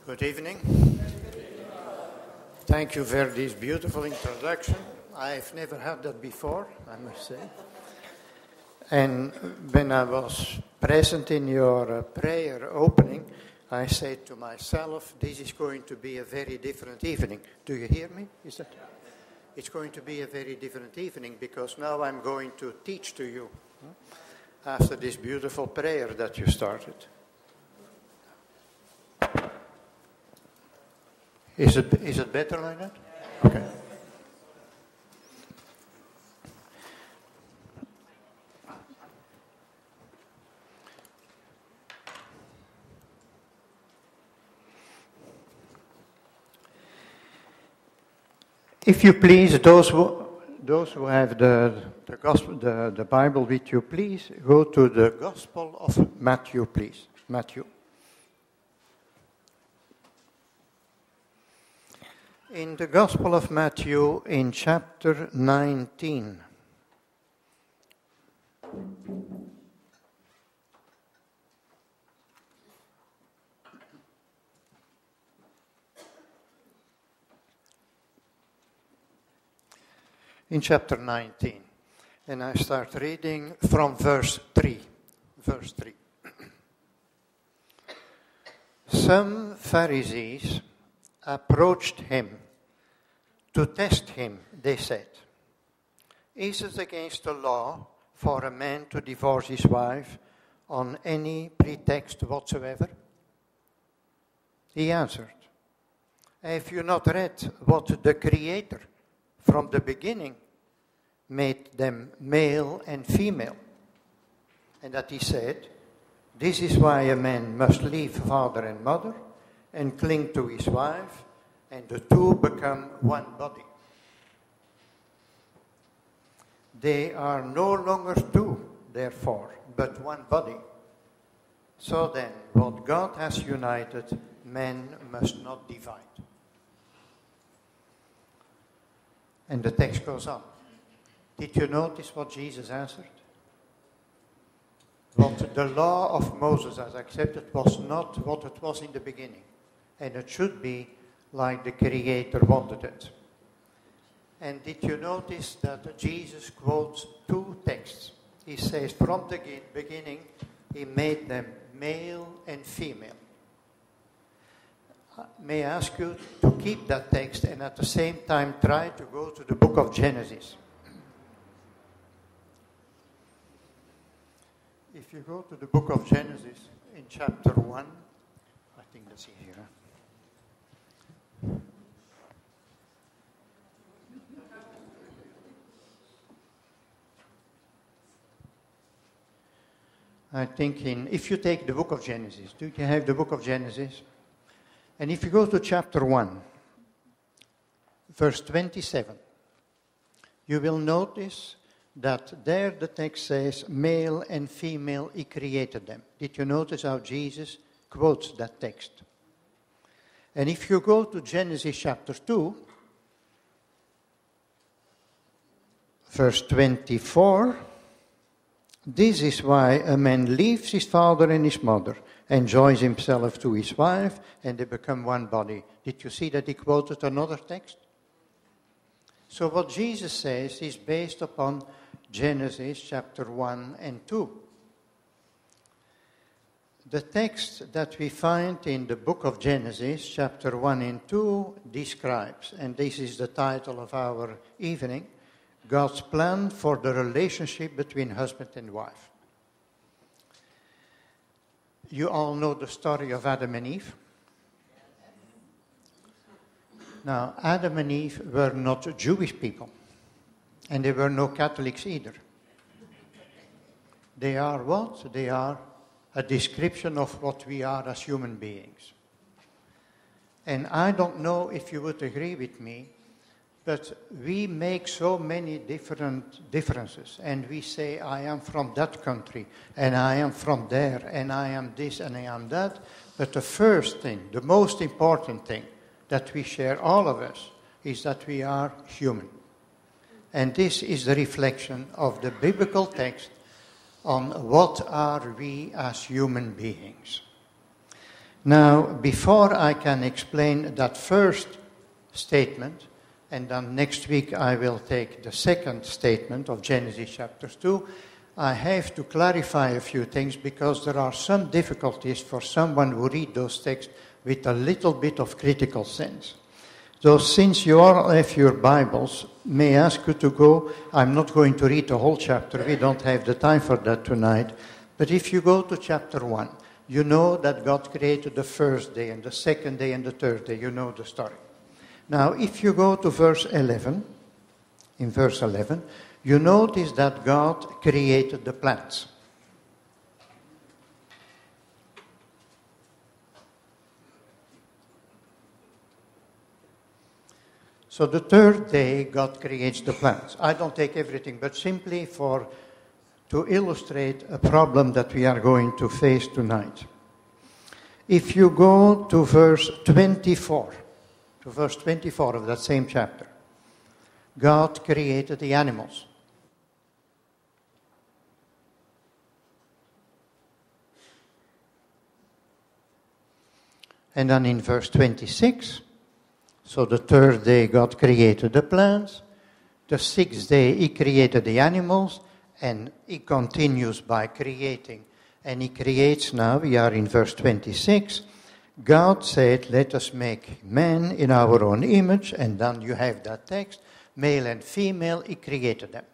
Good evening. Thank you for this beautiful introduction. I've never had that before, I must say. And when I was present in your prayer opening, I said to myself, this is going to be a very different evening. Do you hear me? Is that? It's going to be a very different evening because now I'm going to teach to you after this beautiful prayer that you started. Is it better like that? Okay. If you please, those who have the gospel, the Bible with you, please go to the Gospel of Matthew, please. Matthew. In the Gospel of Matthew, in chapter 19. In chapter 19. And I start reading from verse 3. Verse 3. Some Pharisees approached him to test him. They said, "Is it against the law for a man to divorce his wife on any pretext whatsoever?" He answered, "Have you not read what the Creator from the beginning made them male and female? And that he said, this is why a man must leave father and mother and cling to his wife, and the two become one body. They are no longer two, therefore, but one body. So then, what God has united, man must not divide." And the text goes on. Did you notice what Jesus answered? What the law of Moses has accepted was not what it was in the beginning. And it should be like the Creator wanted it. And did you notice that Jesus quotes two texts? He says, from the beginning, he made them male and female. May I ask you to keep that text and at the same time try to go to the book of Genesis. If you go to the book of Genesis in chapter 1, I think that's easier. I think if you take the book of Genesis, do you have the book of Genesis? And if you go to chapter 1, verse 27, you will notice that there the text says, male and female, he created them. Did you notice how Jesus quotes that text? And if you go to Genesis chapter 2, verse 24, this is why a man leaves his father and his mother and joins himself to his wife, and they become one body. Did you see that he quoted another text? So what Jesus says is based upon Genesis chapter 1 and 2. The text that we find in the book of Genesis, chapter 1 and 2, describes, and this is the title of our evening, God's plan for the relationship between husband and wife. You all know the story of Adam and Eve. Now, Adam and Eve were not Jewish people, and they were no Catholics either. They are what? They are a description of what we are as human beings. And I don't know if you would agree with me, but we make so many differences, and we say, I am from that country, and I am from there, and I am this, and I am that. But the first thing, the most important thing that we share, all of us, is that we are human. And this is the reflection of the biblical text on what are we as human beings. Now, before I can explain that first statement, and then next week I will take the second statement of Genesis chapter 2, I have to clarify a few things because there are some difficulties for someone who read those texts with a little bit of critical sense. So since you all have your Bibles, may I ask you to go? I'm not going to read the whole chapter. We don't have the time for that tonight. But if you go to chapter 1, you know that God created the first day and the second day and the third day. You know the story. Now, if you go to verse 11, in verse 11, you notice that God created the plants. So the third day, God creates the plants. I don't take everything, but simply to illustrate a problem that we are going to face tonight. If you go to verse 24 of that same chapter, God created the animals. And then in verse 26, so the third day God created the plants, the sixth day He created the animals, and He continues by creating. And He creates now, we are in verse 26, God said, let us make man in our own image, and then you have that text, male and female, He created them.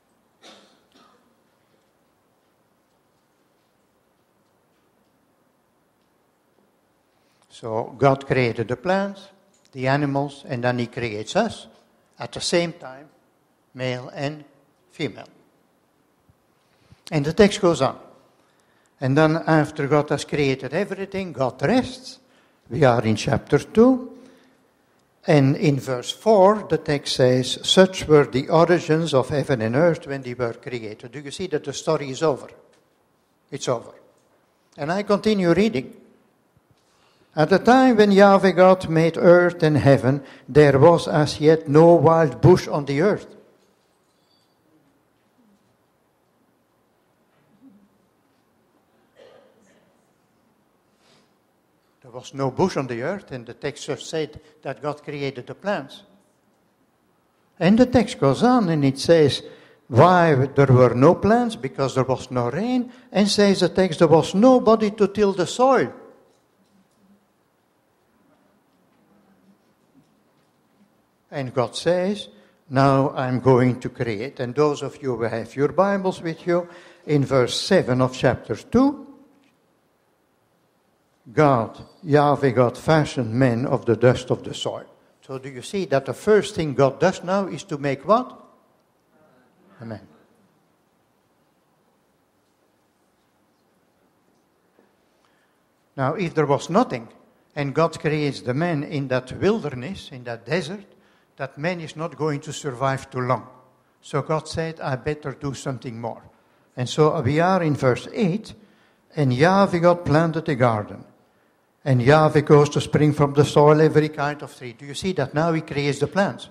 So God created the plants, the animals, and then He creates us at the same time, male and female. And the text goes on. And then after God has created everything, God rests. We are in chapter 2. And in verse 4, the text says, such were the origins of heaven and earth when they were created. Do you see that the story is over? It's over. And I continue reading. At the time when Yahweh God made earth and heaven, there was as yet no wild bush on the earth. There was no bush on the earth, and the text just said that God created the plants. And the text goes on, and it says, why there were no plants? Because there was no rain. And says the text, there was nobody to till the soil. And God says, now I'm going to create. And those of you who have your Bibles with you, in verse 7 of chapter 2, Yahweh God fashioned men of the dust of the soil. So do you see that the first thing God does now is to make what? A man. Now, if there was nothing, and God creates the man in that wilderness, in that desert, that man is not going to survive too long. So God said, I better do something more. And so we are in verse 8, and Yahweh God planted a garden. And Yahweh goes to spring from the soil every kind of tree. Do you see that now He creates the plants?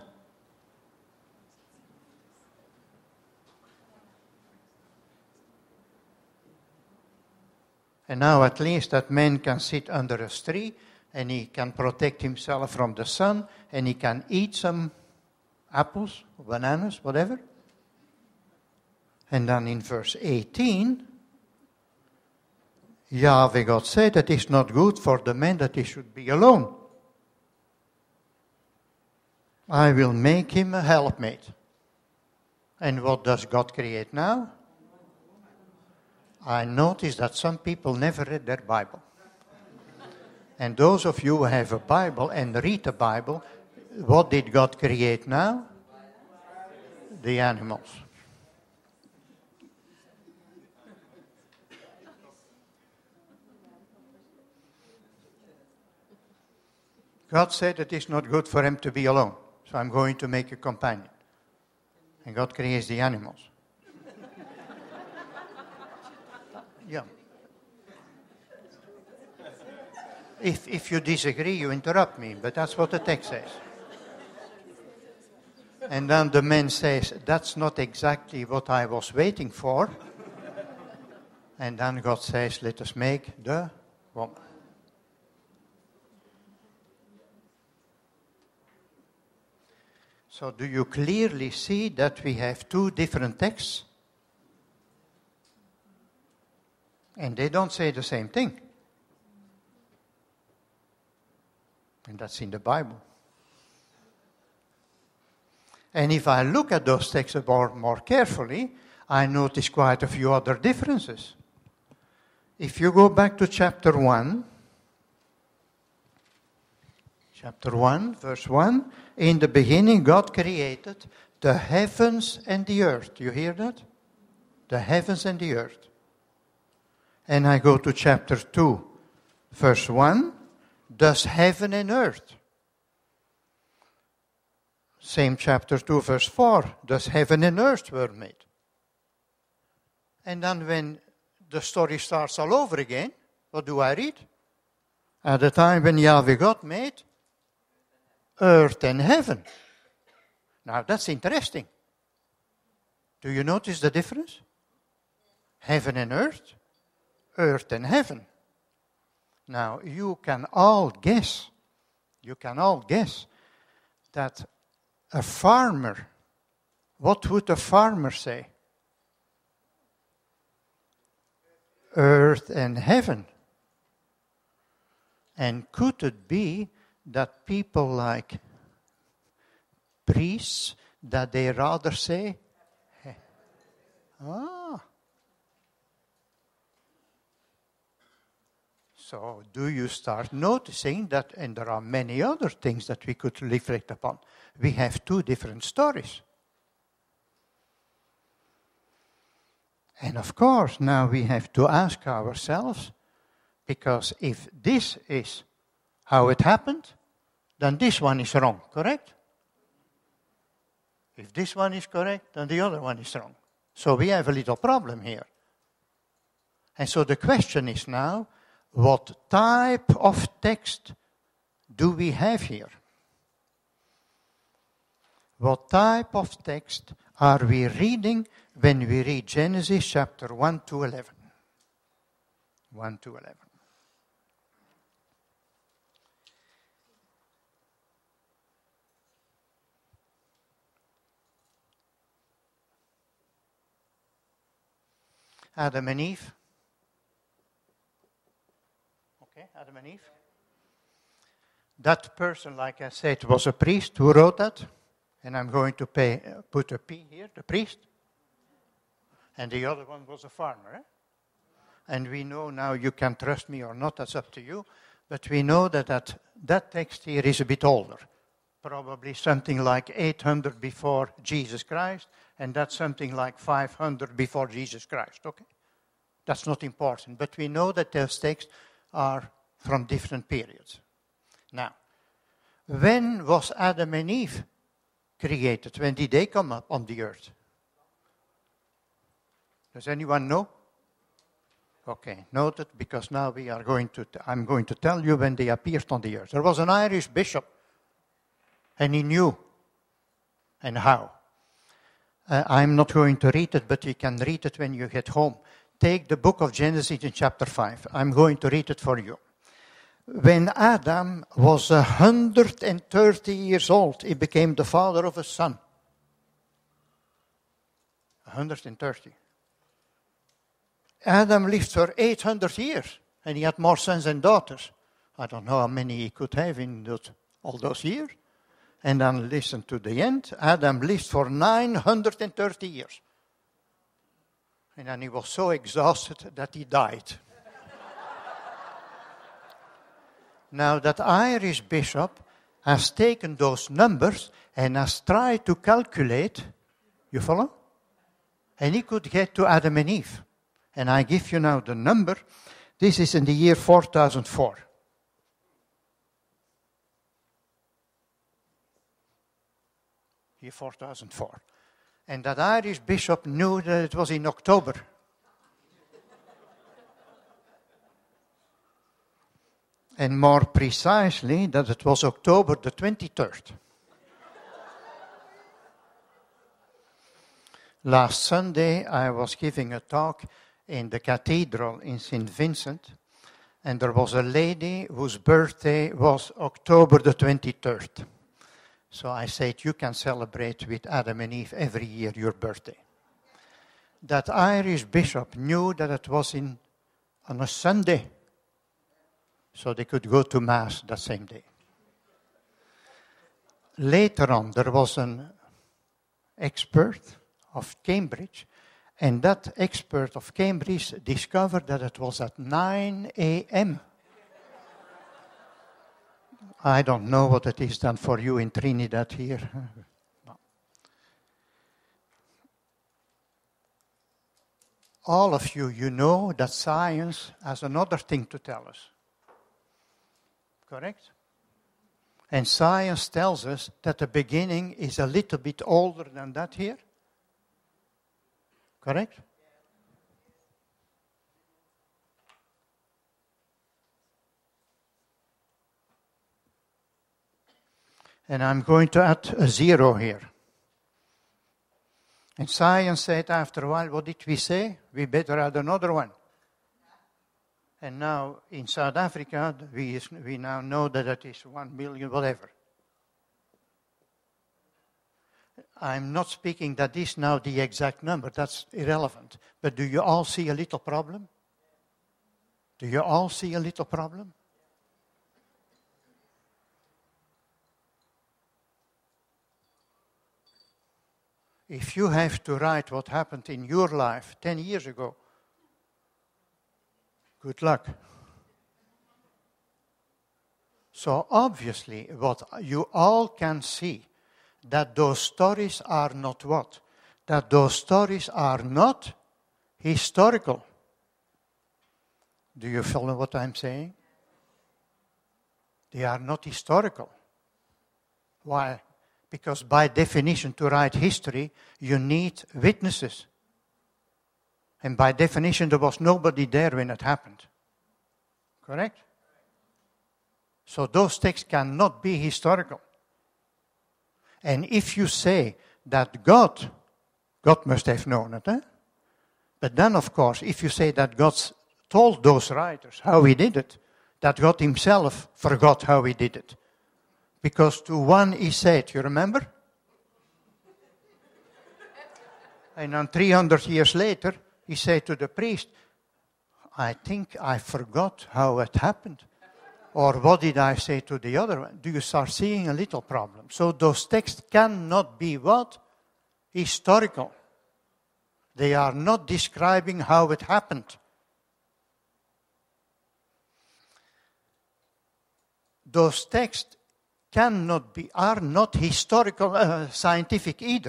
And now at least that man can sit under a tree, and he can protect himself from the sun, and he can eat some apples, bananas, whatever. And then in verse 18, Yahweh God said that it's not good for the man that he should be alone. I will make him a helpmate. And what does God create now? I notice that some people never read their Bible. And those of you who have a Bible and read the Bible, what did God create now? The animals. God said it is not good for him to be alone, so I'm going to make a companion. And God creates the animals. Yeah. If you disagree, you interrupt me, but that's what the text says. And then the man says, that's not exactly what I was waiting for. And then God says, let us make the woman. So do you clearly see that we have two different texts? And they don't say the same thing. And that's in the Bible. And if I look at those texts more carefully, I notice quite a few other differences. If you go back to chapter 1, verse 1, in the beginning God created the heavens and the earth. You hear that? The heavens and the earth. And I go to chapter 2, verse 1, thus heaven and earth. Same chapter 2, verse 4, thus heaven and earth were made. And then when the story starts all over again, what do I read? At the time when Yahweh God made earth and heaven. Now that's interesting. Do you notice the difference? Heaven and earth and heaven. Now you can all guess that a farmer, what would a farmer say? Earth and heaven. And could it be that people like priests, that they rather say, So do you start noticing that, and there are many other things that we could reflect upon. We have two different stories. And of course, now we have to ask ourselves, because if this is how it happened, then this one is wrong, correct? If this one is correct, then the other one is wrong. So we have a little problem here. And so the question is now, what type of text do we have here? What type of text are we reading when we read Genesis chapter 1 to 11? 1 to 11. Adam and Eve. Okay, Adam and Eve. That person, like I said, was a priest who wrote that. And I'm going to put a P here, the priest. And the other one was a farmer. And we know now, you can trust me or not, that's up to you. But we know that text here is a bit older. Probably something like 800 before Jesus Christ. And that's something like 500 before Jesus Christ, okay? That's not important. But we know that those texts are from different periods. Now, when was Adam and Eve created? When did they come up on the earth? Does anyone know? Okay, noted, because now I'm going to tell you when they appeared on the earth. There was an Irish bishop, and he knew and how. I'm not going to read it, but you can read it when you get home. Take the book of Genesis in chapter 5. I'm going to read it for you. When Adam was 130 years old, he became the father of a son. 130. Adam lived for 800 years, and he had more sons and daughters. I don't know how many he could have in all those years. And then listen to the end. Adam lived for 930 years. And then he was so exhausted that he died. Now that Irish bishop has taken those numbers and has tried to calculate, you follow? And he could get to Adam and Eve. And I give you now the number. This is in the year 4004. Year 4004. And that Irish bishop knew that it was in October. And more precisely, that it was October the 23rd. Last Sunday, I was giving a talk in the cathedral in St. Vincent, and there was a lady whose birthday was October the 23rd. So I said, you can celebrate with Adam and Eve every year your birthday. That Irish bishop knew that it was on a Sunday, so they could go to Mass that same day. Later on, there was an expert of Cambridge, and that expert of Cambridge discovered that it was at 9 a.m. I don't know what it is done for you in Trinidad here. No. All of you, you know that science has another thing to tell us. Correct? And science tells us that the beginning is a little bit older than that here. Correct? And I'm going to add a 0 here. And science said after a while, what did we say? We better add another one. And now in South Africa, we now know that it is 1 million, whatever. I'm not speaking that is now the exact number. That's irrelevant. But do you all see a little problem? Do you all see a little problem? If you have to write what happened in your life 10 years ago, good luck. So obviously, what you all can see, that those stories are not what? That those stories are not historical. Do you follow what I'm saying? They are not historical. Why? Because by definition, to write history, you need witnesses. And by definition, there was nobody there when it happened. Correct? So those texts cannot be historical. And if you say that God must have known it, but then, of course, if you say that God told those writers how he did it, that God himself forgot how he did it. Because to one he said, you remember? And then 300 years later, he said to the priest, I think I forgot how it happened. Or what did I say to the other one? Do you start seeing a little problem? So those texts cannot be what? Historical. They are not describing how it happened. Those texts are not historical, scientific either.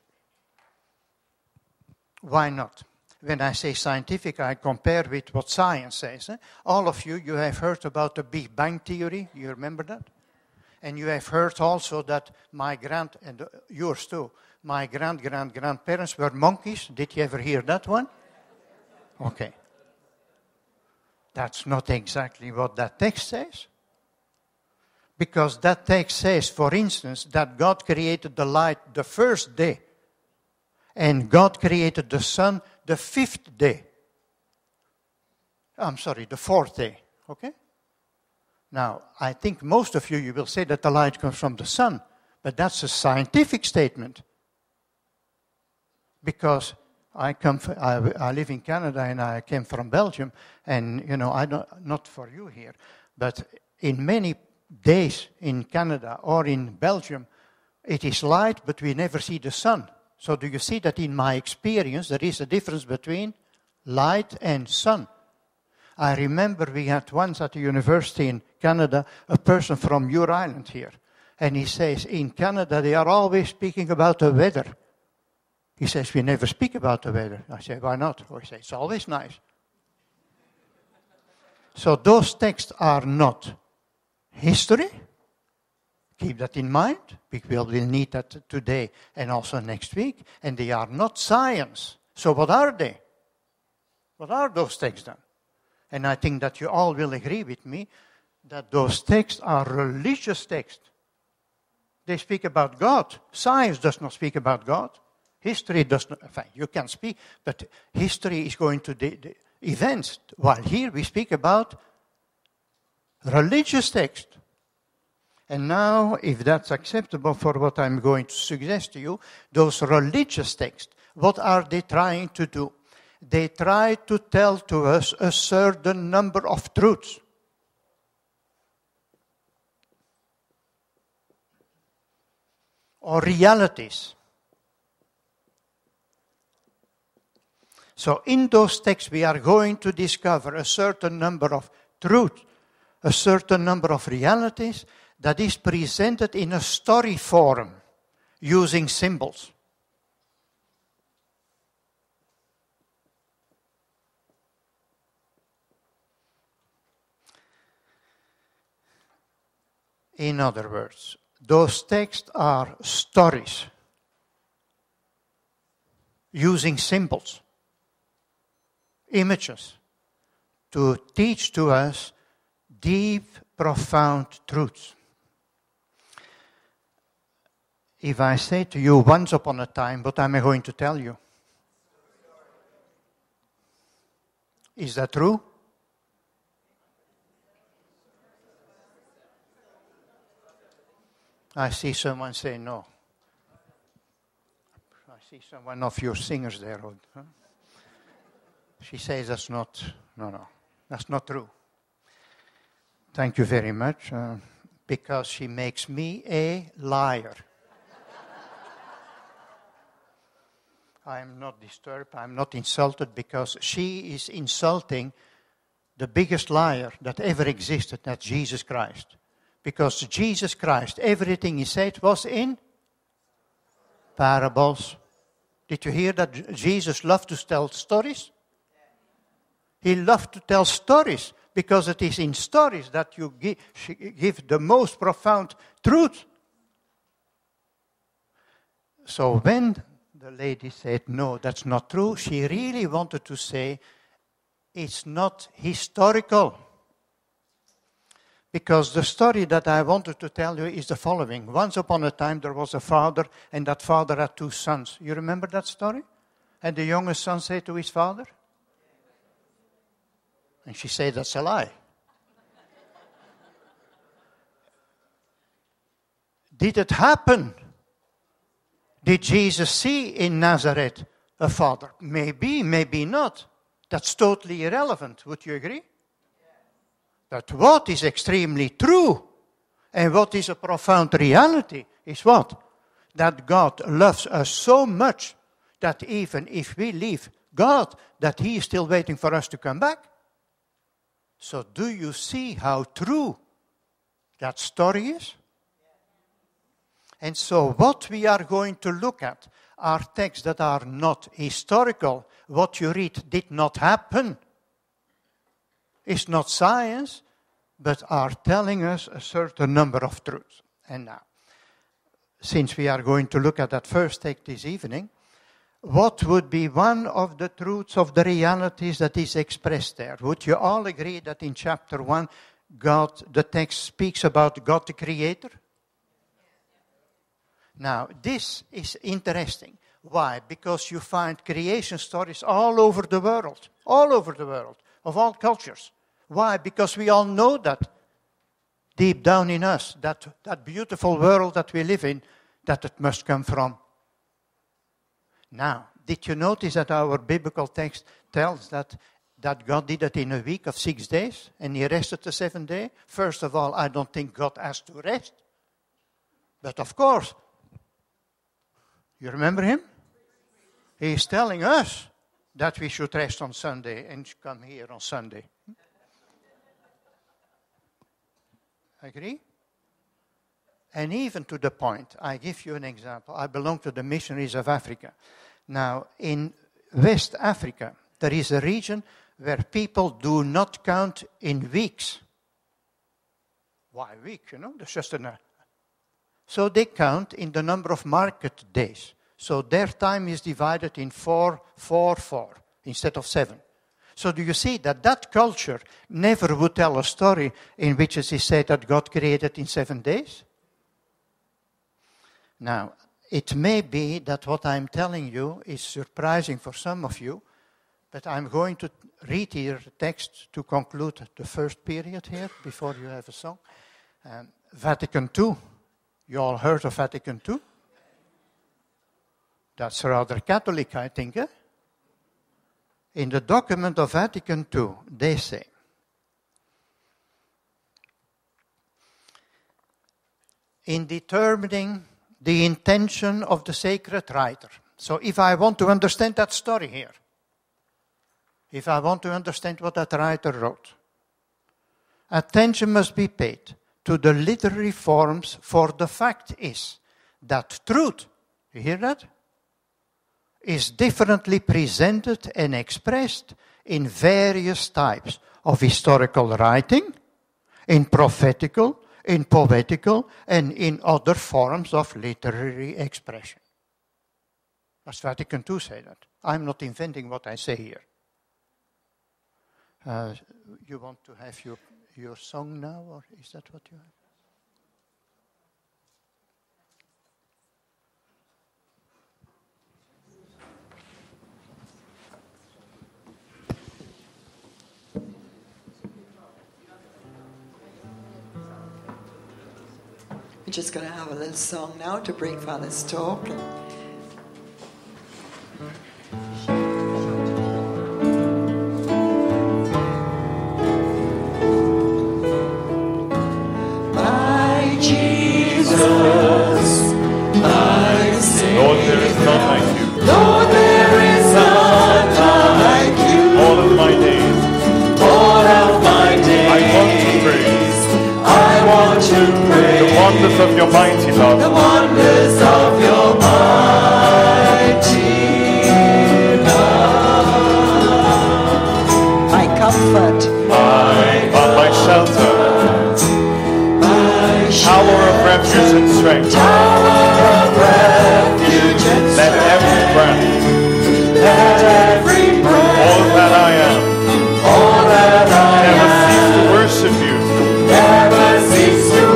Why not? When I say scientific, I compare with what science says. All of you have heard about the Big Bang Theory. You remember that? And you have heard also that yours too, my grandparents were monkeys. Did you ever hear that one? Okay. That's not exactly what that text says. Because that text says, for instance, that God created the light the first day. And God created the sun the fifth day. The fourth day. Okay? Now, I think most of you will say that the light comes from the sun. But that's a scientific statement. Because I live in Canada and I came from Belgium. And, not for you here, but in many days in Canada or in Belgium, it is light, but we never see the sun. So do you see that in my experience, there is a difference between light and sun? I remember we had once at the university in Canada, a person from your island here. And he says, in Canada, they are always speaking about the weather. He says, we never speak about the weather. I say, why not? Or he says, it's always nice. So those texts are not history. Keep that in mind. We will need that today and also next week. And they are not science. So what are they? What are those texts then? And I think that you all will agree with me that those texts are religious texts. They speak about God. Science does not speak about God. History does not. You can speak, but history is going to the events. While here we speak about religious text. And now, if that's acceptable for what I'm going to suggest to you, those religious texts, what are they trying to do? They try to tell to us a certain number of truths. Or realities. So in those texts we are going to discover a certain number of truths, a certain number of realities that is presented in a story form using symbols. In other words, those texts are stories using symbols, images, to teach to us deep, profound truths. If I say to you, once upon a time, what am I going to tell you? Is that true? I see someone say no. I see one of your singers there. Huh? She says that's not, no, that's not true. Thank you very much, because she makes me a liar. I'm not disturbed, I'm not insulted, because she is insulting the biggest liar that ever existed, that's Jesus Christ. Because Jesus Christ, everything he said was in parables. Did you hear that Jesus loved to tell stories? He loved to tell stories because it is in stories that you give the most profound truth. So when the lady said, no, that's not true, she really wanted to say it's not historical. Because the story that I wanted to tell you is the following. Once upon a time there was a father, and that father had 2 sons. You remember that story? And the youngest son said to his father? And she said, that's a lie. Did it happen? Did Jesus see in Nazareth a father? Maybe, maybe not. That's totally irrelevant. Would you agree? But what is extremely true and what is a profound reality is what? That God loves us so much that even if we leave God, that He is still waiting for us to come back. So do you see how true that story is? And so what we are going to look at are texts that are not historical. What you read did not happen. It's not science, but are telling us a certain number of truths. And now, since we are going to look at that first text this evening, what would be one of the truths of the realities that is expressed there? Would you all agree that in chapter 1, the text speaks about God the Creator? Now, this is interesting. Why? Because you find creation stories all over the world, of all cultures. Why? Because we all know that deep down in us, that beautiful world that we live in, that it must come from. Now, did you notice that our biblical text tells that God did it in a week of 6 days and He rested the 7th day? First of all, I don't think God has to rest. But of course, you remember Him? He is telling us that we should rest on Sunday and come here on Sunday. Agree? And even to the point, I give you an example. I belong to the missionaries of Africa. Now, in West Africa, there is a region where people do not count in weeks. Why week? That's just So they count in the number of market days. So their time is divided in 4 instead of 7. So do you see that culture never would tell a story in which it is said that God created in 7 days? Now, it may be that what I'm telling you is surprising for some of you, but I'm going to read here the text to conclude the first period here before you have a song. Vatican II. You all heard of Vatican II? That's rather Catholic, I think. Eh? In the document of Vatican II, they say, in determining the intention of the sacred writer. So if I want to understand that story here, if I want to understand what that writer wrote, attention must be paid to the literary forms, for the fact is that truth, you hear that, is differently presented and expressed in various types of historical writing, in prophetical, in poetical, and in other forms of literary expression. As Vatican II say that. I'm not inventing what I say here. You want to have your song now, or is that what you have? We're just going to have a little song now to break Father's talk. My Jesus, I sing. Lord, there is none like you. Lord, there is none like you. All of my days, All of my days, I want to praise I want to praise the wonders of your mighty love. the wonders of your mighty love. My comfort, My shelter, my tower of refuge and strength. tower of refuge and Let every breath, let every breath, all that I am, all that I never am, cease to worship you. never cease to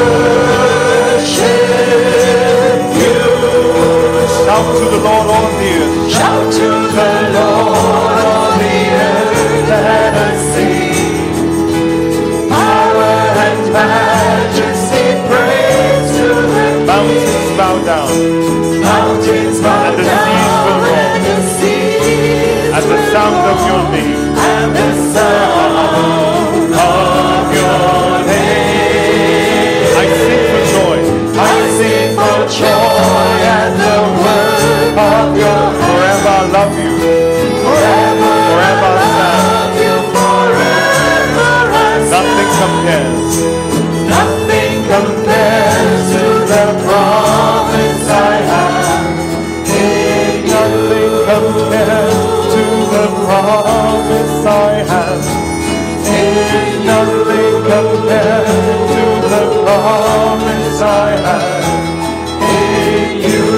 worship you. Shout to the Lord, all of the earth. Shout to the Lord of the earth, let us sing. Power and majesty, praise to the Mountains bow down, mountains bow and the seas will down, and the seas at the sound of your name. and the sound of your name. I sing for joy, I sing for joy at the word of your forever I love you, forever forever I stand. love you, forever I Nothing compares, Nothing compares to the promise I have in you. nothing compares to the promise I have. In you. Nothing compares to the promise I have. In you.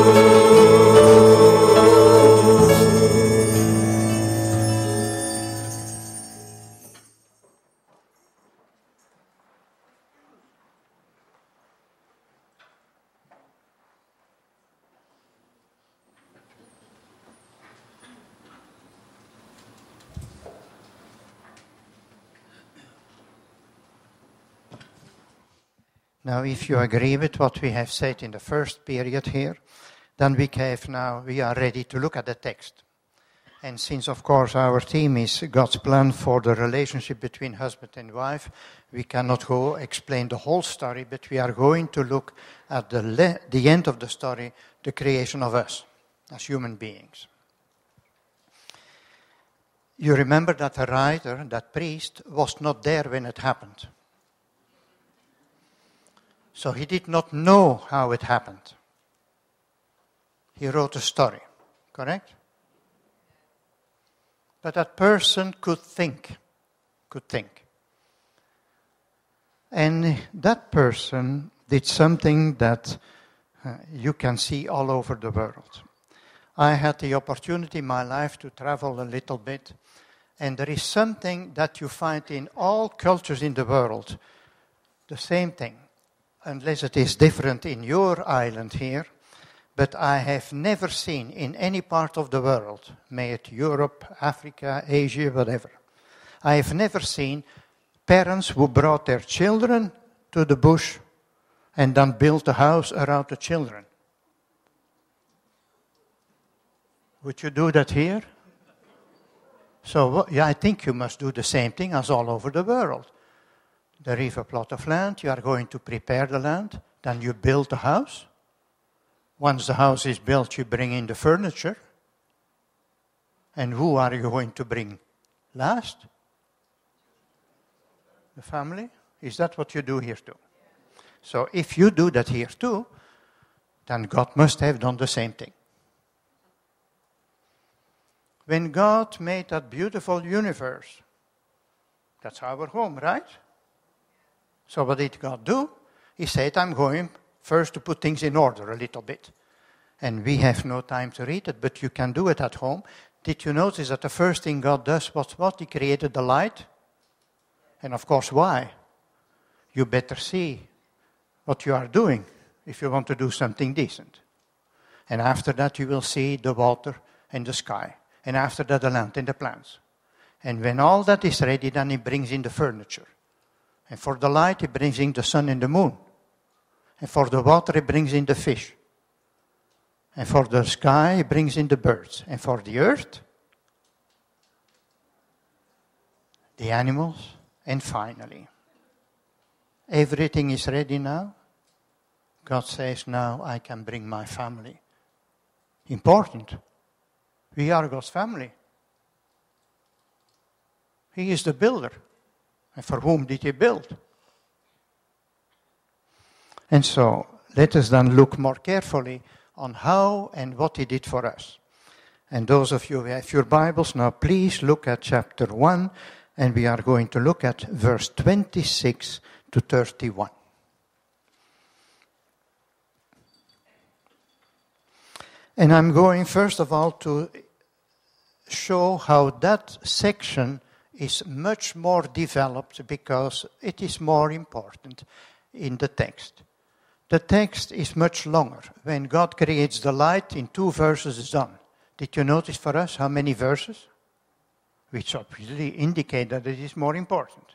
Now, if you agree with what we have said in the first period here, then we are ready to look at the text. And since, of course, our theme is God's plan for the relationship between husband and wife, we cannot go explain the whole story, but we are going to look at the end of the story, the creation of us as human beings. You remember that the writer, that priest, was not there when it happened. So he did not know how it happened. He wrote a story, correct? But that person could think. And that person did something that you can see all over the world. I had the opportunity in my life to travel a little bit, and there is something that you find in all cultures in the world, the same thing. Unless it is different in your island here, but I have never seen in any part of the world, may it Europe, Africa, Asia, whatever, I have never seen parents who brought their children to the bush and then build a house around the children. Would you do that here? So, I think you must do the same thing as all over the world. There is a plot of land, you are going to prepare the land, then you build the house. Once the house is built, you bring in the furniture. And who are you going to bring last? The family? Is that what you do here too? So if you do that here too, then God must have done the same thing. When God made that beautiful universe, that's our home, right? So what did God do? He said, I'm going first to put things in order a little bit. And we have no time to read it, but you can do it at home. Did you notice that the first thing God does was what? He created the light. And of course, why? You better see what you are doing if you want to do something decent. And after that, you will see the water and the sky. And after that, the land and the plants. And when all that is ready, then he brings in the furniture. And for the light, he brings in the sun and the moon. And for the water, he brings in the fish. And for the sky, he brings in the birds. And for the earth, the animals. And finally, everything is ready now. God says, now I can bring my family. Important. We are God's family. He is the builder. And for whom did he build? And so, let us then look more carefully on how and what he did for us. And those of you who have your Bibles, now please look at chapter 1, and we are going to look at verse 26 to 31. And I'm going, first of all, to show how that section is much more developed because it is more important in the text. The text is much longer. When God creates the light, in 2 verses is done. Did you notice for us how many verses? Which obviously indicate that it is more important.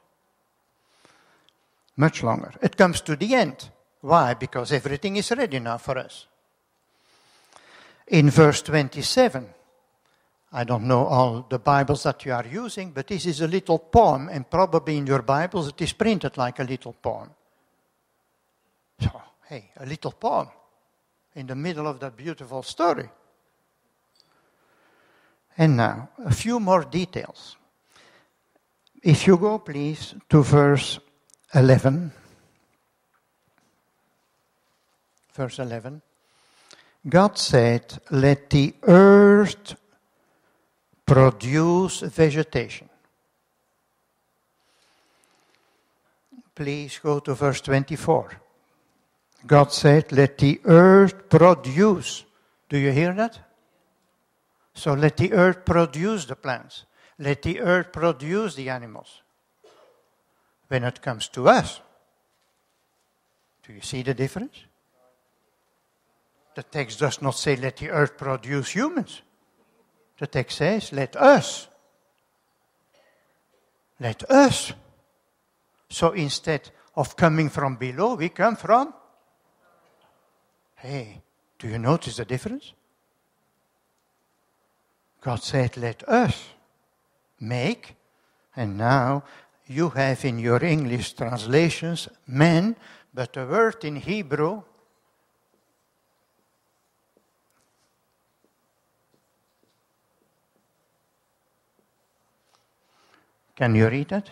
Much longer. It comes to the end. Why? Because everything is ready now for us. In verse 27, I don't know all the Bibles that you are using, but this is a little poem, and probably in your Bibles it is printed like a little poem. So, hey, a little poem in the middle of that beautiful story. And now, a few more details. If you go, please, to verse 11. Verse 11. God said, let the earth produce vegetation. Please go to verse 24. God said, let the earth produce. Do you hear that? So let the earth produce the plants. Let the earth produce the animals. When it comes to us, do you see the difference? The text does not say, let the earth produce humans. The text says, let us. Let us. So instead of coming from below, we come from. Hey, do you notice the difference? God said, let us make. And now you have in your English translations, men, but the word in Hebrew, can you read it?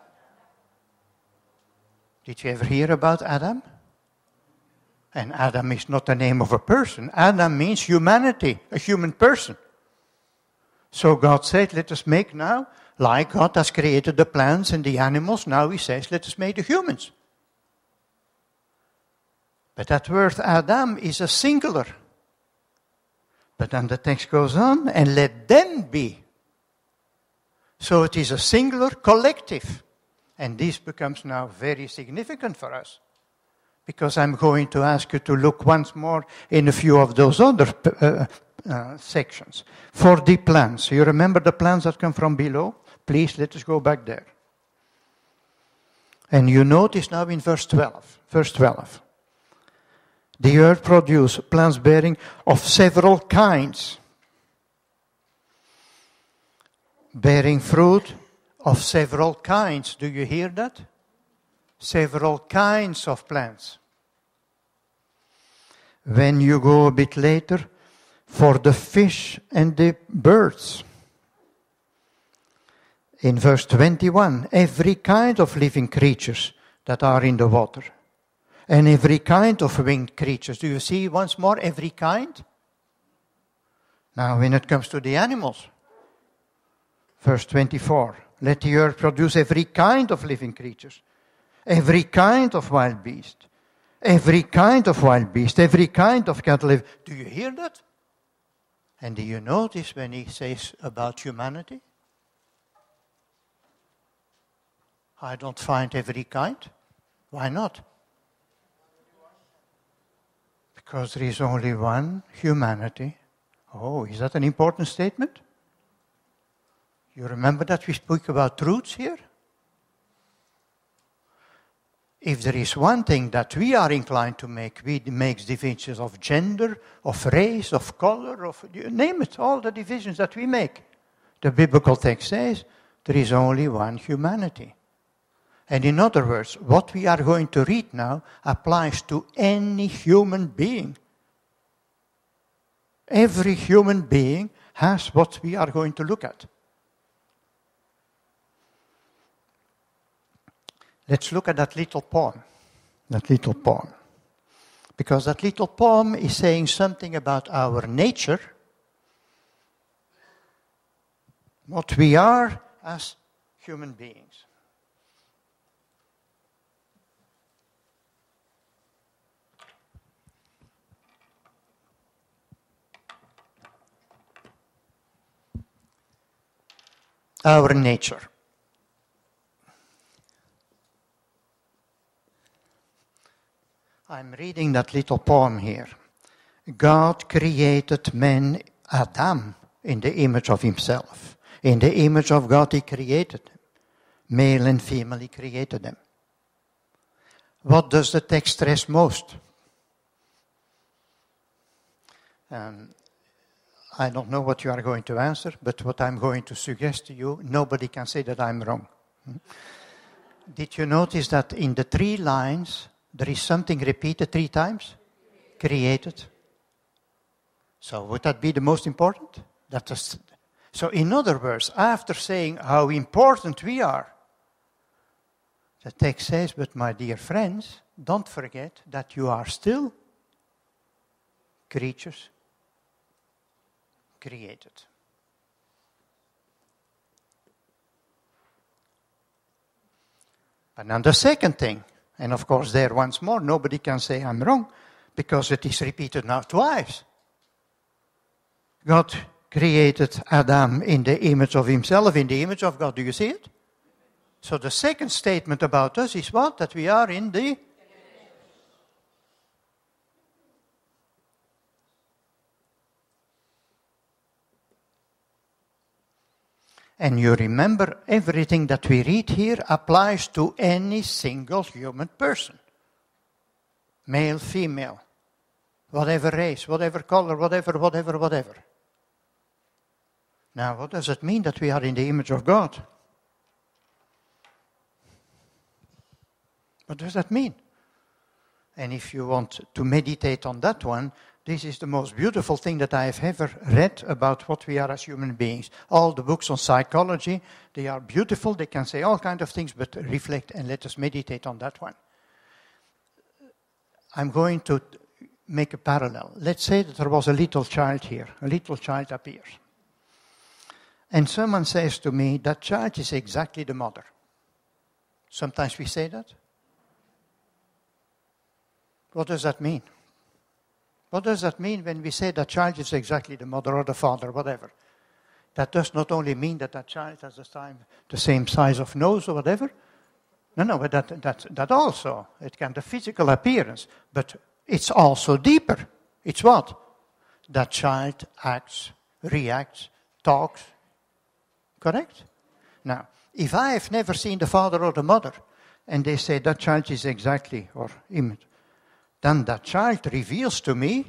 Did you ever hear about Adam? And Adam is not the name of a person. Adam means humanity, a human person. So God said, let us make now, like God has created the plants and the animals, now he says, let us make the humans. But that word Adam is a singular. But then the text goes on, and let them be. So it is a singular collective. And this becomes now very significant for us. Because I'm going to ask you to look once more in a few of those other sections. For the plants. You remember the plants that come from below? Please, let us go back there. And you notice now in verse 12. The earth produces plants bearing of several kinds. Bearing fruit of several kinds. Do you hear that? Several kinds of plants. When you go a bit later, for the fish and the birds. In verse 21, every kind of living creatures that are in the water. And every kind of winged creatures. Do you see once more, every kind? Now, when it comes to the animals, verse 24, let the earth produce every kind of living creatures, every kind of wild beast, every kind of wild beast, every kind of cattle. Do you hear that? And do you notice when he says about humanity? I don't find every kind. Why not? Because there is only one humanity. Oh, is that an important statement? You remember that we spoke about truths here? If there is one thing that we are inclined to make, we make divisions of gender, of race, of color, of you name it, all the divisions that we make. The biblical text says there is only one humanity. And in other words, what we are going to read now applies to any human being. Every human being has what we are going to look at. Let's look at that little poem. Because that little poem is saying something about our nature, what we are as human beings. Our nature. I'm reading that little poem here. God created man, Adam, in the image of himself. In the image of God he created them. Male and female he created them. What does the text stress most? I don't know what you are going to answer, but what I'm going to suggest to you, nobody can say that I'm wrong. Did you notice that in the 3 lines, there is something repeated 3 times? Created. So would that be the most important? So in other words, after saying how important we are, the text says, but my dear friends, don't forget that you are still creatures created. But now the second thing, and of course there once more, nobody can say I'm wrong, because it is repeated now twice. God created Adam in the image of himself, in the image of God. Do you see it? So the second statement about us is what? That we are in the... And you remember, everything that we read here applies to any single human person. Male, female, whatever race, whatever color, whatever. Now, what does it mean that we are in the image of God? What does that mean? And if you want to meditate on that one, this is the most beautiful thing that I have ever read about what we are as human beings. All the books on psychology, they are beautiful, they can say all kinds of things, but reflect and let us meditate on that one. I'm going to make a parallel. Let's say that there was a little child here. A little child appears. And someone says to me, that child is exactly the mother. Sometimes we say that. What does that mean? What does that mean when we say that child is exactly the mother or the father, whatever? That does not only mean that child has the same size of nose or whatever. No, but that also. It can the physical appearance, but it's also deeper. It's what? That child acts, reacts, talks. Correct? Now, if I have never seen the father or the mother, and they say that child is exactly or image, then that child reveals to me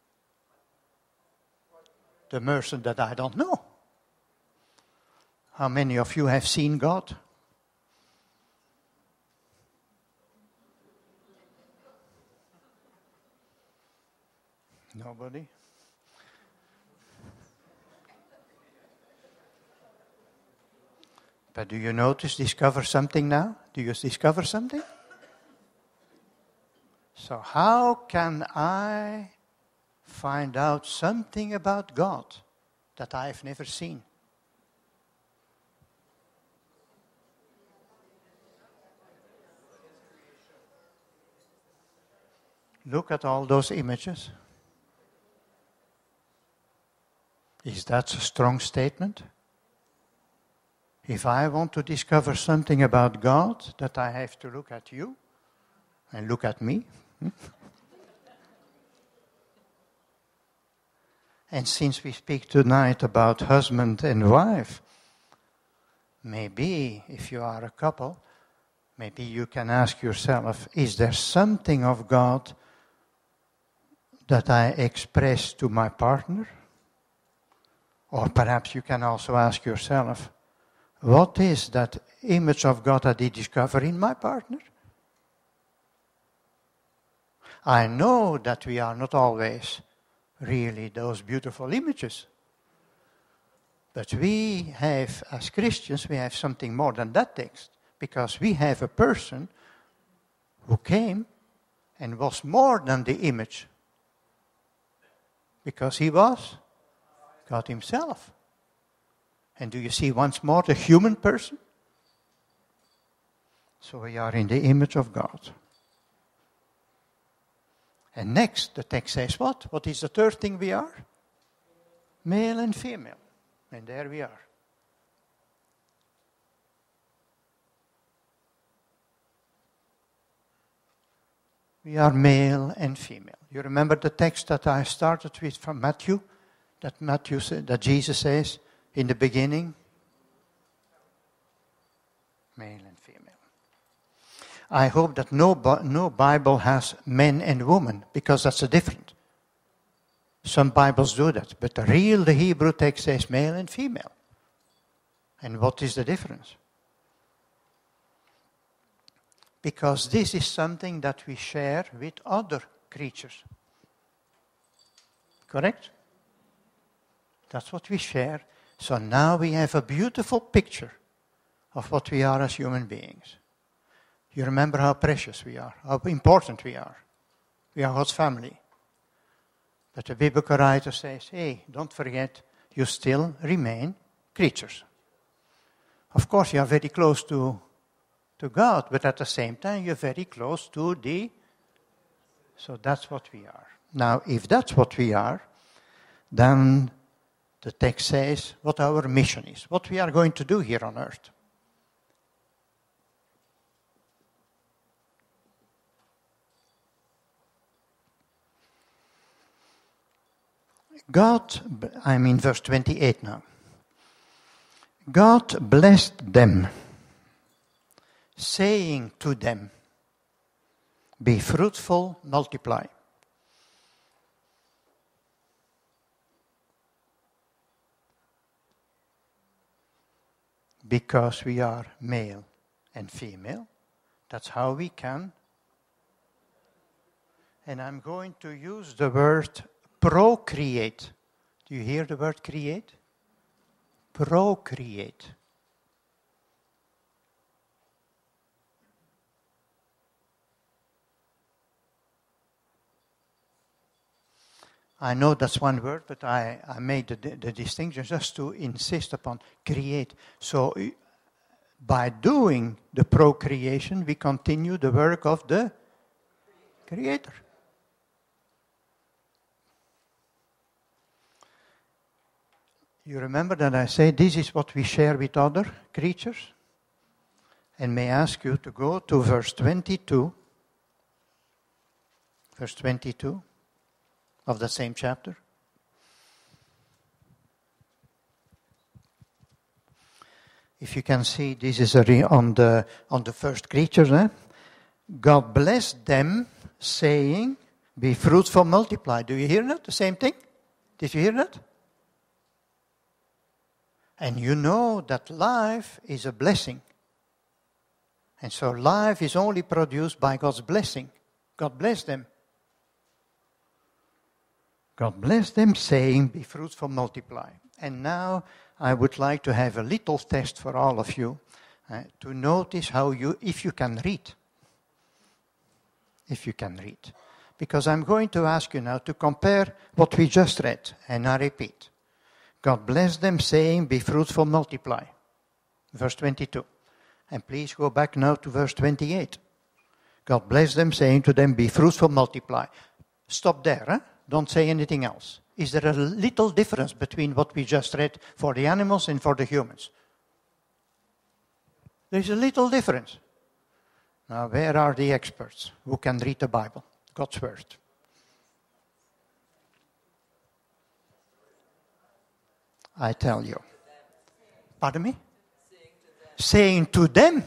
the person that I don't know. How many of you have seen God? Nobody? But do you discover something now? Do you discover something? So how can I find out something about God that I've never seen? Look at all those images. Is that a strong statement? If I want to discover something about God, that I have to look at you and look at me. And since we speak tonight about husband and wife, maybe if you are a couple, maybe you can ask yourself, is there something of God that I express to my partner? Or perhaps you can also ask yourself, what is that image of God that I discover in my partner? I know that we are not always really those beautiful images. But we have, as Christians, we have something more than that text. Because we have a person who came and was more than the image. Because he was God himself. And do you see once more the human person? So we are in the image of God. And next, the text says what? What is the third thing we are? Male and female. And there we are. We are male and female. You remember the text that I started with from Matthew? That Jesus says in the beginning? Male and female. I hope that no Bible has men and women, because that's a different. Some Bibles do that, but the Hebrew text says male and female. And what is the difference? Because this is something that we share with other creatures. Correct? That's what we share. So now we have a beautiful picture of what we are as human beings. You remember how precious we are, how important we are. We are God's family. But the biblical writer says, hey, don't forget, you still remain creatures. Of course, you are very close to God, but at the same time, you're very close to So that's what we are. Now, if that's what we are, then the text says what our mission is, what we are going to do here on earth. I'm in verse 28 now. God blessed them, saying to them, be fruitful, multiply. Because we are male and female, that's how we can. And I'm going to use the word procreate. Do you hear the word create? Procreate. I know that's one word, but I made the distinction just to insist upon create. So by doing the procreation, we continue the work of the Creator. You remember that I say this is what we share with other creatures? And may I ask you to go to verse 22. Verse 22 of the same If you can see, this is on the first creatures. God blessed them, saying, be fruitful, multiply. Do you hear that? The same thing? Did you hear that? And you know that life is a blessing. And so life is only produced by God's blessing. God blessed them. God blessed them, saying, be fruitful, multiply. And now I would like to have a little test for all of you to notice if you can read. If you can read. Because I'm going to ask you now to compare what we just read. And I repeat. God blessed them, saying, be fruitful, multiply. Verse 22. And please go back now to verse 28. God blessed them, saying to them, be fruitful, multiply. Stop there, Don't say anything else. Is there a little difference between what we just read for the animals and for the humans? There's a little difference. Now, where are the experts who can read the Bible, God's Word? I tell you. Pardon me? Saying to them.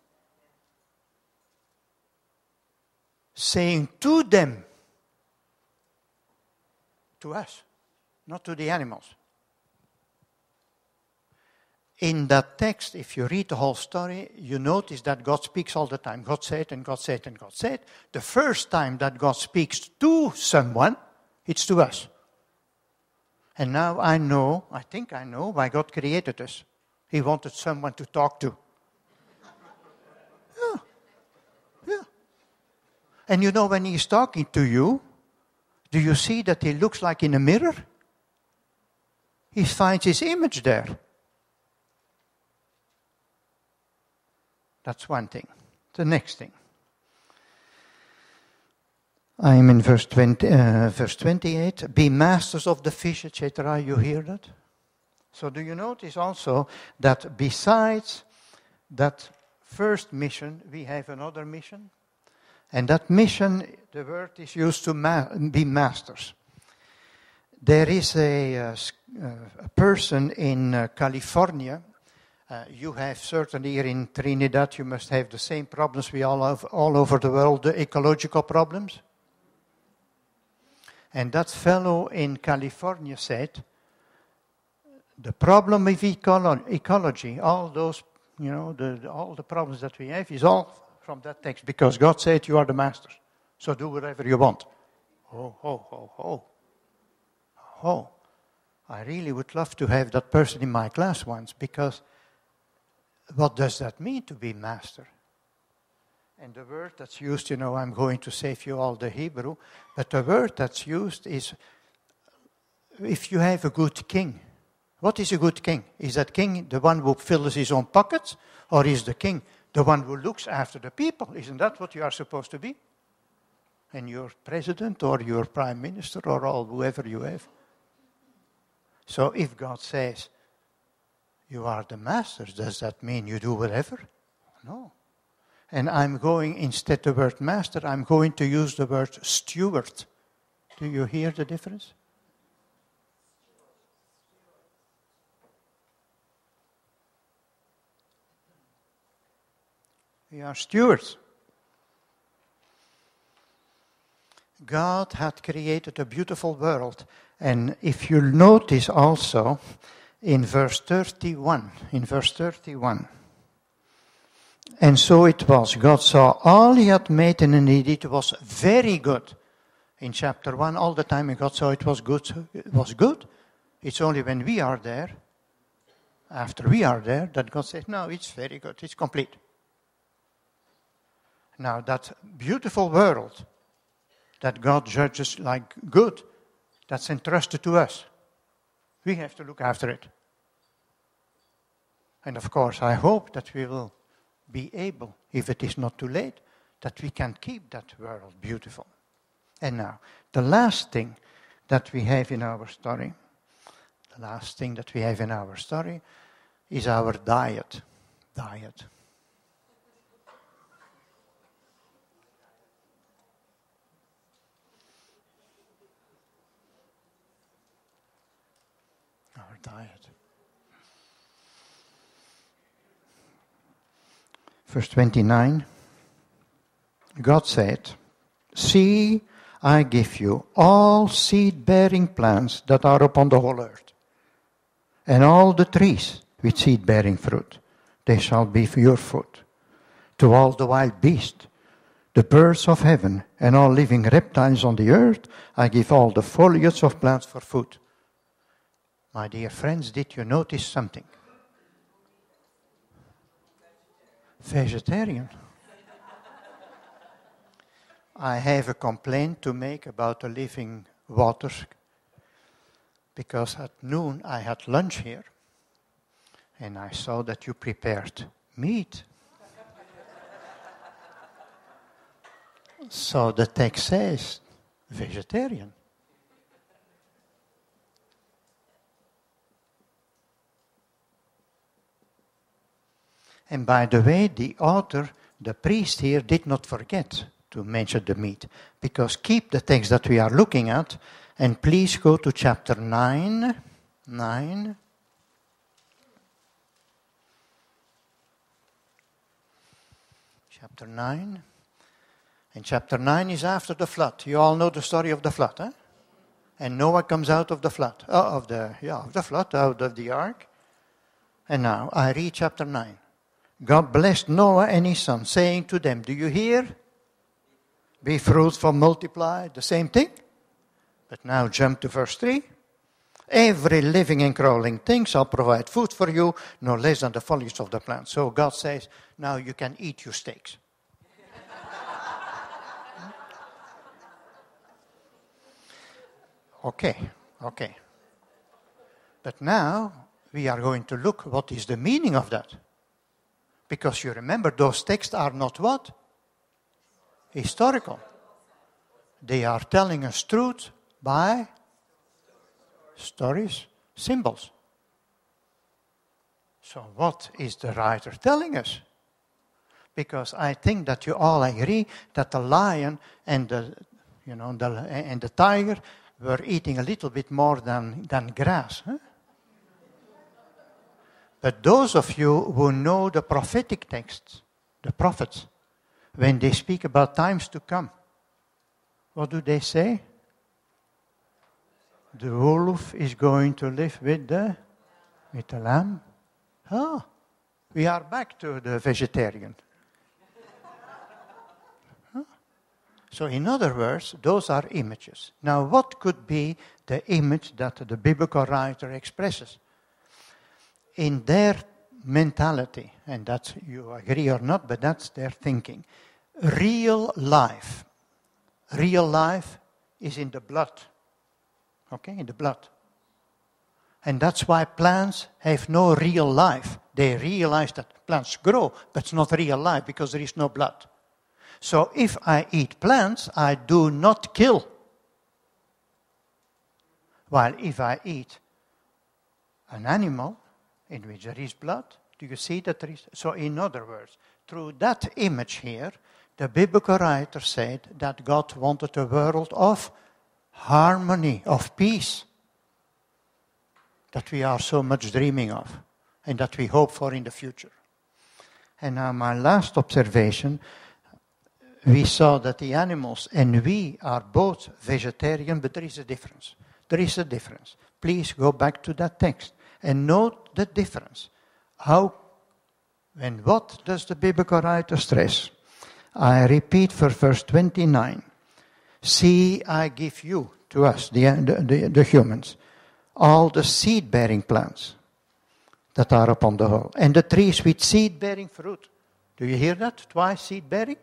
Saying to them. To us, not to the animals. In that text, if you read the whole story, you notice that God speaks all the time. God said, and God said, and God said. The first time that God speaks to someone, it's to us. And now I think I know why God created us. He wanted someone to talk to. Yeah. And you know, when He's talking to you, do you see that He looks like in a mirror? He finds His image there. That's one thing. The next thing. I am in verse 28. Be masters of the fish, etc. You hear that? So do you notice also that besides that first mission, we have another mission? And that mission, the word is used to be masters. There is a person in California. You have certainly here in Trinidad, you must have the same problems we all have all over the world, the ecological problems. And that fellow in California said, the problem with ecology, all those, all the problems that we have is all from that text, because God said you are the masters. So do whatever you want. Oh. I really would love to have that person in my class once, because what does that mean to be master? And the word that's used, I'm going to save you all the Hebrew, but the word that's used is if you have a good king. What is a good king? Is that king the one who fills his own pockets, or is the king the one who looks after the people? Isn't that what you are supposed to be? And your president or your prime minister or whoever you have. So if God says, you are the masters, does that mean you do whatever? No. And I'm going, instead the word master, I'm going to use the word steward. Do you hear the difference? We are stewards. God had created a beautiful world. And if you notice also in verse 31, and so it was, God saw all He had made, and indeed it was very good. In chapter 1, all the time God saw it was good. It was good. It's only when we are there, after we are there, that God says, no, it's very good, it's complete. Now that beautiful world that God judges like good, that's entrusted to us. We have to look after it. And of course, I hope that we will be able, if it is not too late, that we can keep that world beautiful. And now, the last thing that we have in our story, is our diet. Our diet. verse 29, God said, "See, I give you all seed-bearing plants that are upon the whole earth, and all the trees with seed-bearing fruit. They shall be for your food. To all the wild beasts, the birds of heaven, and all living reptiles on the earth, I give all the foliage of plants for food." My dear friends, did you notice something? Vegetarian. I have a complaint to make about the living waters, because at noon I had lunch here, and I saw that you prepared meat. So the text says vegetarian. And by the way, the author, the priest here, did not forget to mention the meat, because keep the text that we are looking at, and please go to chapter 9. Chapter 9. And chapter 9 is after the flood. You all know the story of the flood, eh? And Noah comes out of the flood, out of the ark. And now I read chapter 9. God blessed Noah and his son, saying to them, do you hear? Be fruitful, multiply, the same thing. But now jump to verse 3. Every living and crawling thing shall provide food for you, no less than the foliage of the plant. So God says, now you can eat your steaks. Okay. But now we are going to look what is the meaning of that. Because you remember, those texts are not what? Historical. They are telling us truth by stories, symbols. So what is the writer telling us? Because I think that you all agree that the lion and the tiger were eating a little bit more than grass. Huh? But those of you who know the prophetic texts, the prophets, when they speak about times to come, what do they say? The wolf is going to live with the lamb. Oh, we are back to the vegetarian. So in other words, those are images. Now, what could be the image that the biblical writer expresses? In their mentality, and that's, you agree or not, but that's their thinking. Real life is in the blood. Okay, in the blood. And that's why plants have no real life. They realize that plants grow, but it's not real life because there is no blood. So if I eat plants, I do not kill. While if I eat an animal in which there is blood, do you see that there is? So in other words, through that image here, the biblical writer said that God wanted a world of harmony, of peace, that we are so much dreaming of and that we hope for in the future. And now my last observation, we saw that the animals and we are both vegetarian, but there is a difference. There is a difference. Please go back to that text and note the difference. How and what does the biblical writer stress? I repeat for verse 29. See, I give you, to us, the humans, all the seed-bearing plants that are upon the whole, and the trees with seed-bearing fruit. Do you hear that? Twice seed-bearing?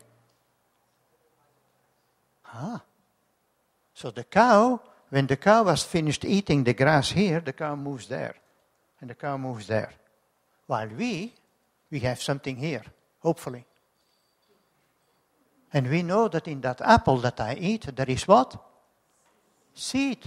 So the cow, when the cow has finished eating the grass here, the cow moves there. And the cow moves there. While we have something here, hopefully. And we know that in that apple that I eat, there is what? Seed.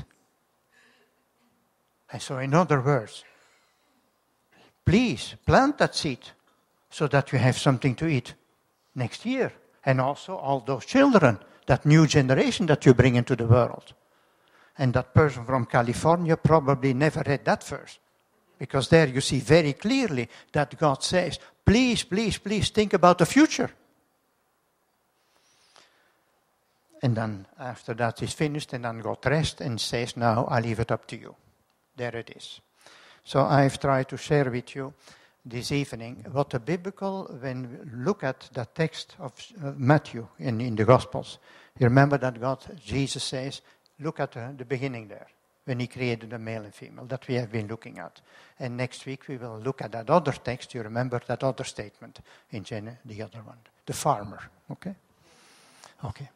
And so in other words, please plant that seed so that you have something to eat next year. And also all those children, that new generation that you bring into the world. And that person from California probably never read that verse. Because there you see very clearly that God says, Please, please, please think about the future. And then after that is finished, and then God rests and says, now I leave it up to you. There it is. So I've tried to share with you this evening what the biblical, when we look at the text of Matthew in the Gospels, you remember that Jesus says, look at the beginning there, when he created the male and female, that we have been looking at. And next week we will look at that other text. You remember that other statement in the other one, the farmer. Okay? Okay.